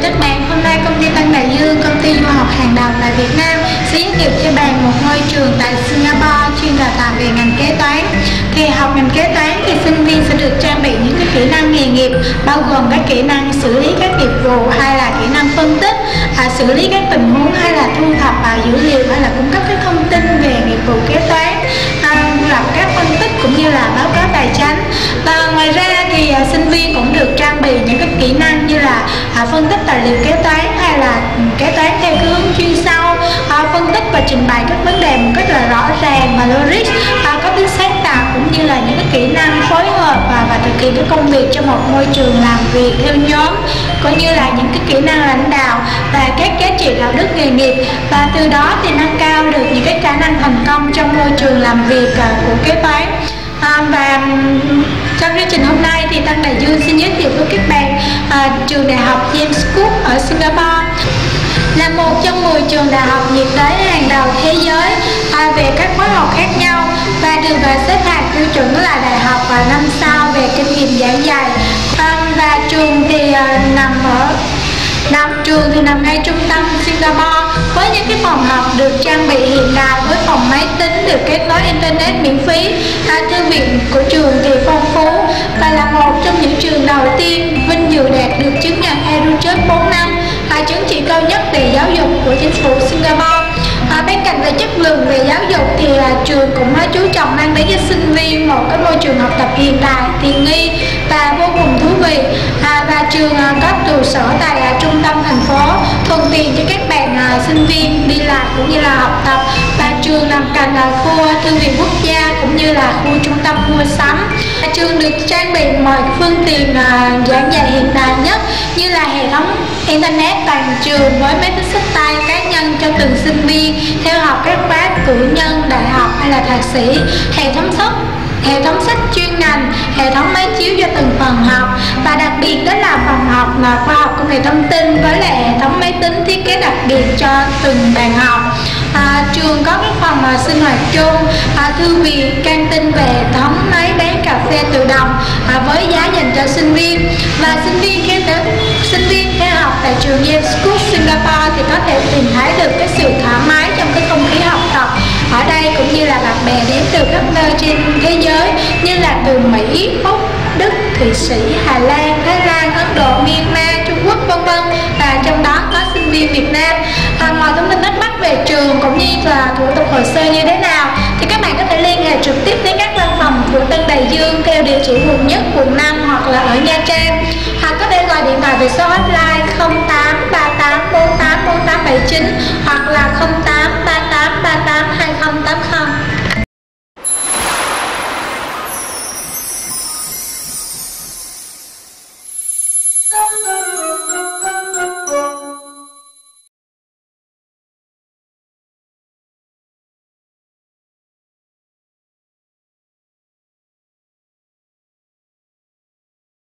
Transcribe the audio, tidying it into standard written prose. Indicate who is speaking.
Speaker 1: các bạn, hôm nay công ty Tân Đại Dương, công ty du học hàng đầu tại Việt Nam sẽ giới thiệu cho bạn một ngôi trường tại Singapore chuyên đào tạo về ngành kế toán. Thì học ngành kế toán thì sinh viên sẽ được trang bị những cái kỹ năng nghề nghiệp, bao gồm các kỹ năng xử lý các nghiệp vụ hay là kỹ năng phân tích, xử lý các tình huống hay là thu thập dữ liệu hay là cung cấp các thông tin về nghiệp vụ kế toán, lập các phân tích cũng như là báo cáo tài chính. Và ngoài ra thì sinh viên cũng được trang bị những cái kỹ năng như là phân tích tài liệu kế toán hay là kế toán theo cái hướng chuyên sâu, phân tích và trình bày các vấn đề một cách là rõ ràng và logic, có tính sáng tạo cũng như là những cái kỹ năng phối hợp và thực hiện cái công việc trong một môi trường làm việc theo nhóm, cũng như là những cái kỹ năng lãnh đạo và các giá trị đạo đức nghề nghiệp, và từ đó thì nâng cao được những cái khả năng thành công trong môi trường làm việc của kế toán. Và trong chương trình hôm nay thì Tân Đại Dương xin giới thiệu với các bạn trường đại học James Cook ở Singapore, là một trong 10 trường đại học nhiệt đới hàng đầu thế giới về các khóa học khác nhau, và được xếp hạng tiêu chuẩn là đại học 5 sao về kinh nghiệm giảng dạy. Và trường thì nằm ngay trung tâm Singapore, với những cái phòng học được trang bị hiện đại, với phòng máy tính được kết nối internet miễn phí. Thư viện của trường thì phong phú và là một trong những trường đầu tiên vinh dự đạt được chứng nhận EduCert 4 năm, chứng chỉ cao nhất về giáo dục của chính phủ Singapore. Bên cạnh về chất lượng về giáo dục thì trường cũng chú trọng mang đến cho sinh viên một cái môi trường học tập hiện đại, tiện nghi và vô cùng thú vị. Và trường có trụ sở tại trung tâm thành phố, thuận tiện cho các bạn sinh viên đi lại cũng như là học tập. Và trường nằm cạnh khu thư viện quốc gia cũng như là khu trung tâm mua sắm. Trường được trang bị mọi phương tiện giảng dạy hiện đại nhất, như là hệ thống internet toàn trường với máy tính sách tay cá nhân cho từng sinh viên theo học các khóa cử nhân, đại học hay là thạc sĩ, hệ thống sách chuyên ngành, hệ thống máy chiếu cho từng phần học, và đặc biệt đó là phòng học khoa học công nghệ thông tin với lại hệ thống máy tính thiết kế đặc biệt cho từng bàn học. Trường có cái phòng sinh hoạt chung, thư viện, căng tin về hệ thống máy bán cà phê tự động với giá dành cho sinh viên. Và sinh viên theo học tại trường James Cook Singapore thì có thể tìm thấy được cái sự thoải mái trong cái không khí học tập ở đây, cũng như là bạn bè đến từ khắp nơi trên thế giới, như là từ Mỹ, Úc, Đức, Thụy Sĩ, Hà Lan, Thái Lan, Ấn Độ, Myanmar, Trung Quốc, vân vân, và trong đó có sinh viên Việt Nam. Ngoài thông tin thắc mắc về trường cũng như là thủ tục hồ sơ như thế nào thì các bạn có thể liên hệ trực tiếp đến các văn phòng của Tân Đại Dương theo địa chỉ quận Nhất, quận 5 hoặc là ở Nha Trang, hoặc có thể gọi điện thoại về số hotline 0838484879 hoặc là 0838382080.